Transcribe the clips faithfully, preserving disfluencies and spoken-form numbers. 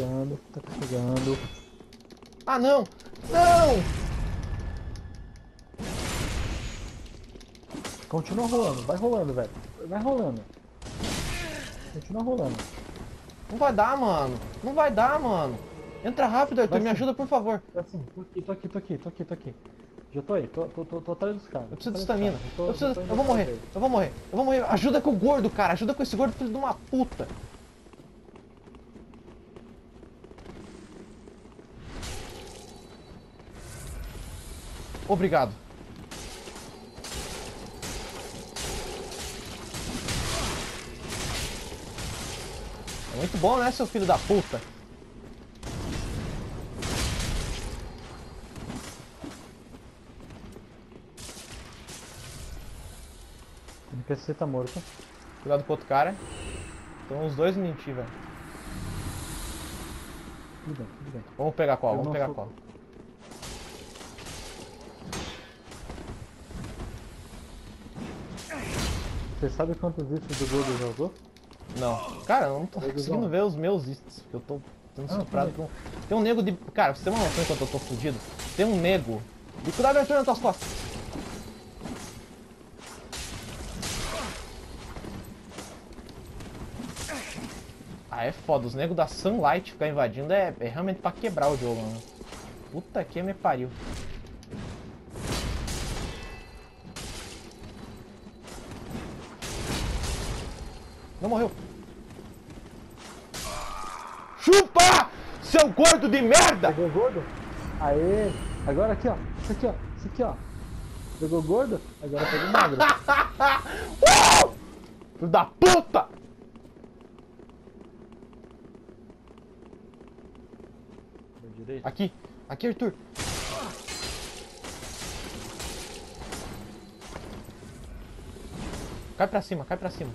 carregando, tá carregando. Ah, não! Não! Continua rolando, vai rolando, velho. Vai rolando. Continua rolando. Não vai dar, mano. Não vai dar, mano. Entra rápido, Arthur. Vai Me sim. ajuda, por favor. Assim, tô aqui, tô aqui, tô aqui, tô aqui, tô aqui. Já tô aí, tô, tô, tô, tô atrás dos caras. Eu preciso de tô atrás estamina. dos caras, tô- Eu preciso... tô indo Eu vou atrás morrer. deles. Eu vou morrer. Eu vou morrer. Ajuda com o gordo, cara. Ajuda com esse gordo, filho de uma puta. Obrigado. É muito bom, né, seu filho da puta? N P C tá morto. Cuidado com o outro cara. Então os dois mentir, velho. Tudo bem, tudo bem. Vamos pegar qual? Eu Vamos não pegar sou- qual? Você sabe quantos itens do Gordo já usou? Não. Cara, eu não tô Vai, conseguindo Guzão. ver os meus itens. Eu tô sendo Ah, estuprado tudo por um... Tem um nego de... Cara, pra você ter uma noção enquanto eu tô fudido. Tem um nego... E cuidado, Arthur, nas tuas costas. Ah, é foda. Os negros da Sunlight ficar invadindo é, é realmente pra quebrar o jogo, mano. Puta que me pariu. Não morreu. Chupa! Seu gordo de merda! Pegou o Gordo? Aê! Agora aqui, ó. Isso aqui, ó. Isso aqui, ó. Pegou o Gordo? Agora pegou o Magro. uh! Filho da puta! Da direita. Aqui. Aqui, Arthur. Cai pra cima, cai pra cima.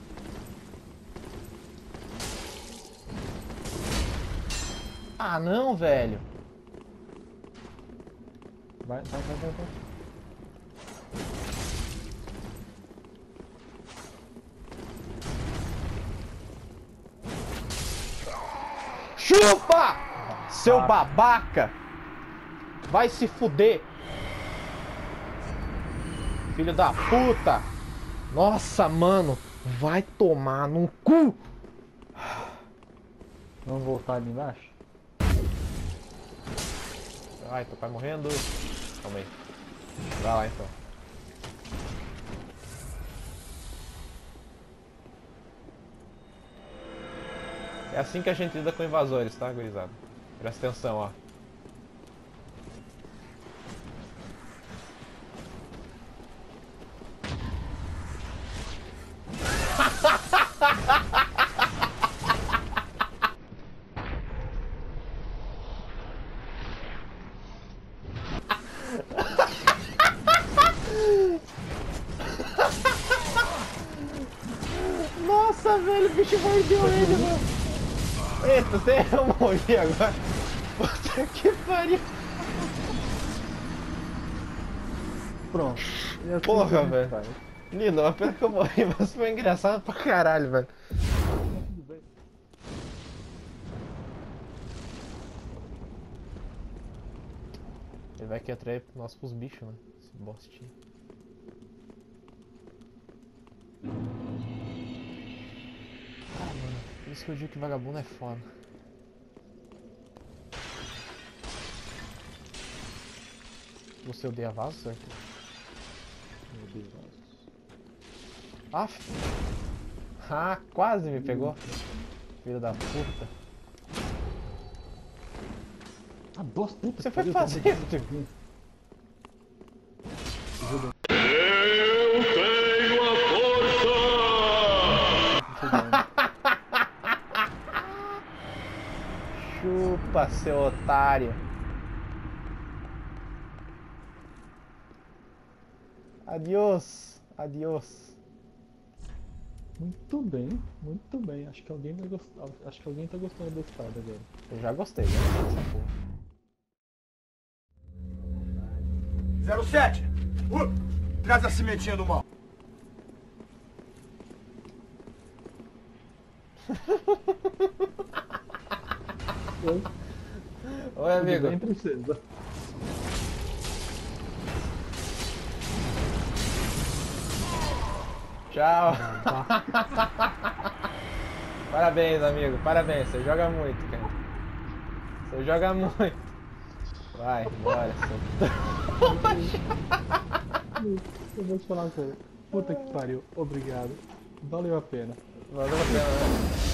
Ah, não, velho. Vai, vai, vai, vai, vai. Chupa! Seu babaca! Vai se fuder! Filho da puta! Nossa, mano! Vai tomar no cu! Vamos voltar ali embaixo? Ai, teu pai morrendo. Calma aí. Vai lá então. É assim que a gente lida com invasores, tá, gurizada? Presta atenção, ó. Nossa, velho, o bicho mordeu ele, mano. Eita, até eu morri agora. Puta que pariu. Pronto. E assim Porra, que a gente velho. faz. Lindo, a pena que eu morri, mas foi engraçado pra caralho, velho. Tudo bem. Ele vai querer atrair nós pros bichos, né? Esse bostinho. Ah, mano, por isso que eu digo que vagabundo é foda. Você odeia vaso, certo? Meu Deus. Aff. Ah, quase me pegou. Filho da puta. Ah, duas putas. Você foi pariu, fazer, tá Arthur? Ajuda. Eu tenho a força! Chupa, seu otário. Adiós. Adiós. Muito bem, muito bem. Acho que alguém vai gostar. Acho que alguém tá gostando da espada agora. Eu já gostei, já gostei dessa porra. zero sete! Uh, traz a cimentinha do mal. Oi, Oi, amigo. tudo bem, princesa? Tchau. Tá. Parabéns, amigo. Parabéns. Você joga muito, cara. Você joga muito. Vai, bora. Seu... Eu vou te falar uma coisa. Puta que pariu. Obrigado. Valeu a pena. Valeu a pena, né?